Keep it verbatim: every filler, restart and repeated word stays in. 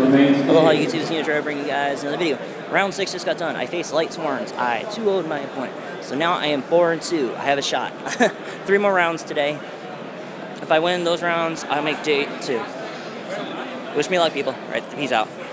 Aloha YouTube, it's Nino trying to bring you guys another video. Round six just got done. I faced Light Swarms. I two oh'd my opponent. So now I am four and two. I have a shot. Three more rounds today. If I win those rounds, I'll make day two. Wish me luck, people. All right, peace out.